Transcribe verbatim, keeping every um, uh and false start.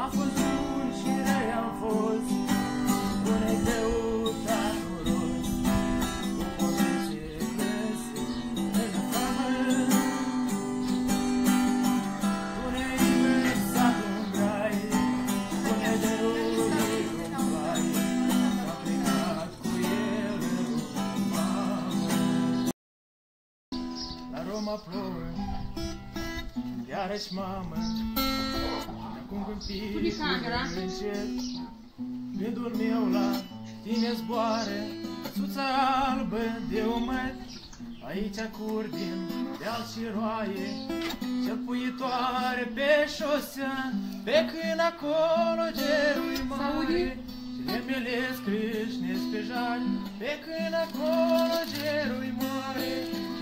Am fost bun și răi am fost, spune căuta noros, cu poveste găsit în pământ. Pune-i exact un grai, pune de rugii un plai, am plecat cu el în mamă. La Roma plouă, iarăși mamă, acum când picul încet, gândul meu la tine zboare, suța albă de umăr, aici curg din deal și roaie, călpuitoare pe șosea, pe când acolo gerul-i mare, cele mele scrâșnesc pe jali, pe când acolo gerul-i mare.